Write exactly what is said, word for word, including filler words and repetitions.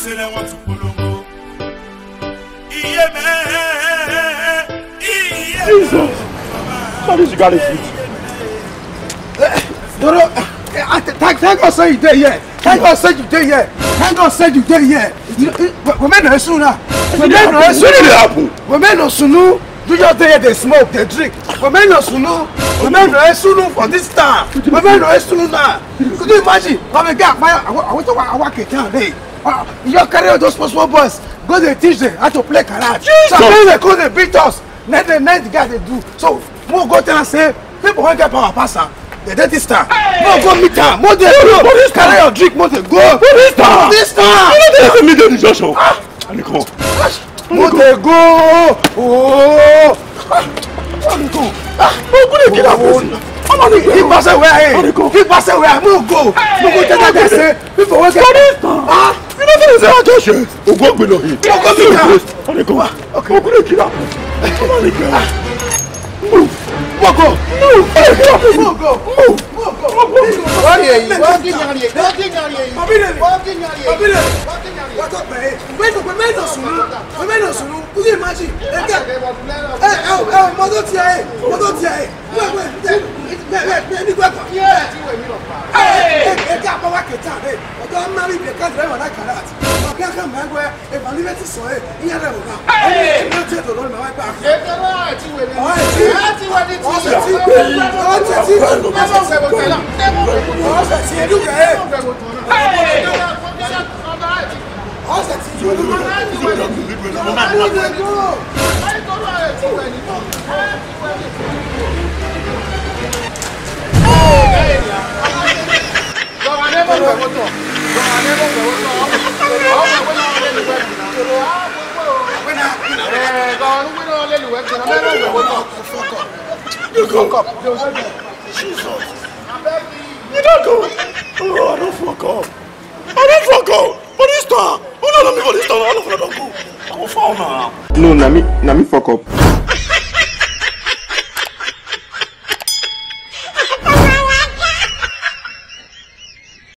say they want to polongo. Iye me, iye. Jesus, how did you get it? Doro, thank thank God say you there here. Thank God say you there here. Thank God say you there here. We men no sooner. We men no sooner. We men no sooner. Do you there they smoke, they drink. We men no sooner. We men no sooner for this time. We men no sooner now. Could you imagine? When we get fire, I want to I work it down there. You carry all those small boys. Go they teach them how to play karate. So when they go they beat us. Let the night guy they do. So more go tell and say people won't get power passer. The dirty star. No go meet her. More they go. Carry your drink. More they go. This star. This star. Let me do the Joshua. And come. More they go. Oh. And go. Ah. Oh, go get that one. He pass away. He pass away. More go. More go tell that guy say people won't get this star. Ah. You know what I'm saying? Oh, go below him. Go meet her. And come. Okay. Go get that. Come on, girl. Move. Move go. Move. Move go. Move. Move go. Why are you? Why are you? Why are you? Why are you? What up, man? Wait, we made us sunu. We made us sunu. Could you imagine? Eh, eh, eh, mother tia, mother tia. Wait, wait, wait, wait, wait, ni gwapa. Yeah. Eh, eh, ka pa wa keta eh. Odo marry be ka drive na karat. Ma ka ka mangwe e validate so eh. Iya re o na. Eh, no te to no na wa pa. Eh, ka ra ti we ni. Oh, ti. Eh, ti we ni ti. Oh, ti. Oh, ti. Oh, ti. Edu ka eh. Ọ̀sẹ̀ tí yóò lò ó láti wẹ̀ ní ìgbésẹ̀ máa ń lọ. You go. Jesus. You don't go. Oh, I don't fuck up. I don't fuck up. But this time, oh no, no, me for this time, I don't fuck up. I'm a foul now. No, na me, na me fuck up.